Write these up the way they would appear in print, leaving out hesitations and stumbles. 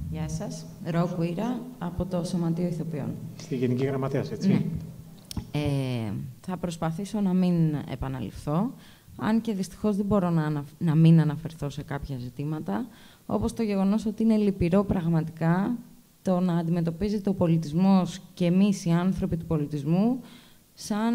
Γεια σας. Ρόκου Ήρα, από το Σωματείο Ηθοποιών. Στη Γενική Γραμματέας, έτσι. Ναι. Θα προσπαθήσω να μην επαναληφθώ, αν και δυστυχώς δεν μπορώ να μην αναφερθώ σε κάποια ζητήματα, όπως το γεγονός ότι είναι λυπηρό πραγματικά το να αντιμετωπίζεται ο πολιτισμός και εμείς οι άνθρωποι του πολιτισμού σαν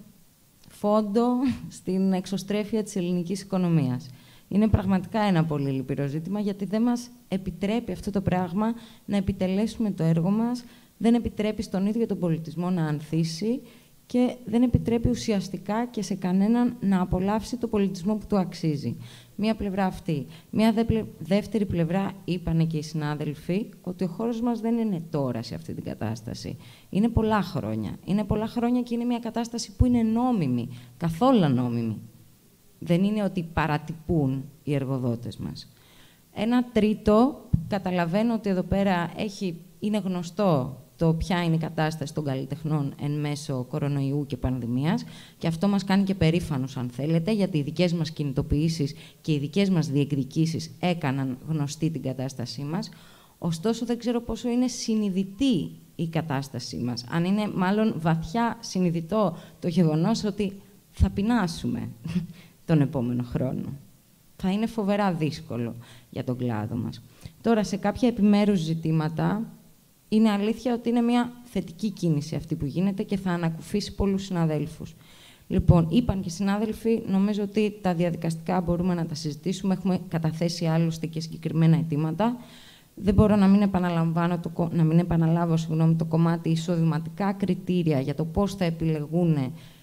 φόντο στην εξωστρέφεια της ελληνικής οικονομίας. Είναι πραγματικά ένα πολύ λυπηρό ζήτημα, γιατί δεν μας επιτρέπει αυτό το πράγμα να επιτελέσουμε το έργο μας, δεν επιτρέπει στον ίδιο τον πολιτισμό να ανθίσει και δεν επιτρέπει ουσιαστικά και σε κανέναν να απολαύσει το πολιτισμό που του αξίζει. Μία πλευρά αυτή. Μία δεύτερη πλευρά, είπανε και οι συνάδελφοι, ότι ο χώρος μας δεν είναι τώρα σε αυτή την κατάσταση. Είναι πολλά χρόνια. Είναι πολλά χρόνια και είναι μια κατάσταση που είναι νόμιμη, καθόλου νόμιμη. Δεν είναι ότι παρατυπούν οι εργοδότες μας. Ένα τρίτο, καταλαβαίνω ότι εδώ πέρα είναι γνωστό το ποια είναι η κατάσταση των καλλιτεχνών εν μέσω κορονοϊού και πανδημίας, και αυτό μας κάνει και περήφανους, αν θέλετε, γιατί οι δικές μας κινητοποιήσεις και οι δικές μας διεκδικήσεις έκαναν γνωστή την κατάστασή μας. Ωστόσο, δεν ξέρω πόσο είναι συνειδητή η κατάστασή μας. Αν είναι μάλλον βαθιά συνειδητό το γεγονός ότι θα πεινάσουμε τον επόμενο χρόνο. Θα είναι φοβερά δύσκολο για τον κλάδο μας. Τώρα, σε κάποια επιμέρους ζητήματα, είναι αλήθεια ότι είναι μια θετική κίνηση αυτή που γίνεται και θα ανακουφίσει πολλούς συναδέλφους. Λοιπόν, είπαν και οι συνάδελφοι, νομίζω ότι τα διαδικαστικά μπορούμε να τα συζητήσουμε. Έχουμε καταθέσει άλλωστε και συγκεκριμένα αιτήματα. Δεν μπορώ να μην επαναλάβω το κομμάτι εισοδηματικά κριτήρια για το πώς θα επιλεγούν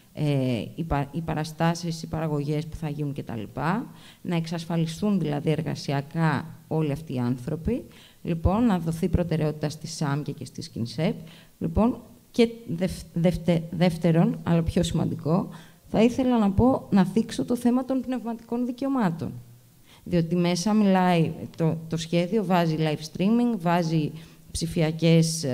οι παραστάσεις, οι παραγωγές που θα γίνουν κτλ. Να εξασφαλιστούν δηλαδή εργασιακά όλοι αυτοί οι άνθρωποι. Λοιπόν, να δοθεί προτεραιότητα στη ΣΑΜΚΕ και στη ΣΚΙΝΣΕΠ. Λοιπόν, και δεύτερον, αλλά πιο σημαντικό, θα ήθελα να θίξω το θέμα των πνευματικών δικαιωμάτων. Διότι μέσα μιλάει, το σχέδιο βάζει live streaming, βάζει ψηφιακές...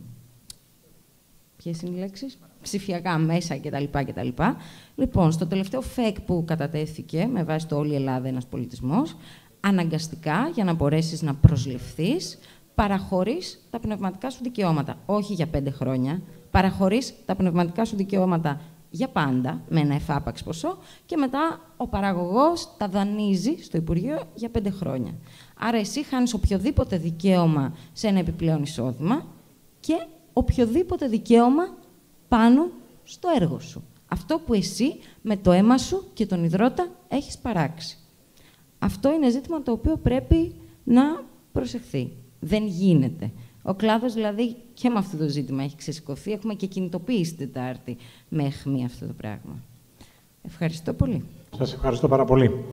ποιες είναι οι λέξεις? Ψηφιακά μέσα κτλ. Λοιπόν, στο τελευταίο ΦΕΚ που κατατέθηκε, με βάση το «Όλη η Ελλάδα ένας πολιτισμός», αναγκαστικά, για να μπορέσεις να προσληφθείς, παραχωρείς τα πνευματικά σου δικαιώματα. Όχι για 5 χρόνια. Παραχωρείς τα πνευματικά σου δικαιώματα για πάντα, με ένα εφάπαξ ποσό, και μετά ο παραγωγός τα δανείζει στο Υπουργείο για 5 χρόνια. Άρα εσύ χάνεις οποιοδήποτε δικαίωμα σε ένα επιπλέον εισόδημα και οποιοδήποτε δικαίωμα πάνω στο έργο σου. Αυτό που εσύ με το αίμα σου και τον ιδρώτα έχεις παράξει. Αυτό είναι ζήτημα το οποίο πρέπει να προσεχθεί. Δεν γίνεται. Ο κλάδος δηλαδή και με αυτό το ζήτημα έχει ξεσηκωθεί. Έχουμε και κινητοποιήσει την Τετάρτη με αιχμή αυτό το πράγμα. Ευχαριστώ πολύ. Σας ευχαριστώ πάρα πολύ.